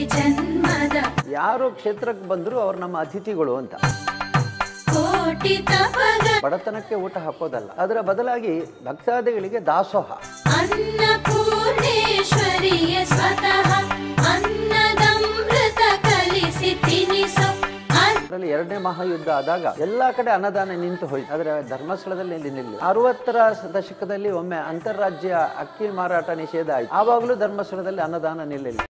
ಜನ್ಮದ ಯಾರು ಕ್ಷೇತ್ರಕ್ಕೆ ಬಂದ್ರು ಅವ್ರು ನಮ್ಮ ಅತಿಥಿಗಳು ಅಂತ. ಕೋಟಿ ತಪದ ಬಡತನಕ್ಕೆ ಊಟ ಹಾಕೋದಲ್ಲ, ಅದರ ಬದಲಾಗಿ ಭಕ್ತಾದಿಗಳಿಗೆ ದಾಸೋಹ. ಅನ್ನಪೂರ್ಣೇಶ್ವರಿಯ ಸ್ವತಃ ಅನ್ನದಮೃತ ಕಲಿಸಿ ತಿನಿಸು. ಅದರಲ್ಲಿ ಎರಡನೇ ಮಹಾಯುದ್ಧ ಆದಾಗ ಎಲ್ಲಾ ಕಡೆ ಅನ್ನದಾನ ನಿಂತು ಹೋಯ್ತು, ಆದ್ರೆ ಧರ್ಮಸ್ಥಳದಲ್ಲಿ ನಿಲ್ಲ. 60ರ ದಶಕದಲ್ಲಿ ಒಮ್ಮೆ ಅಂತಾರಾಜ್ಯ ಅಕ್ಕಿ ಮಾರಾಟ ನಿಷೇಧ ಆಯ್ತು, ಆವಾಗಲೂ ಧರ್ಮಸ್ಥಳದಲ್ಲಿ ಅನ್ನದಾನ ನಿಲ್ಲಿಲ್ಲ.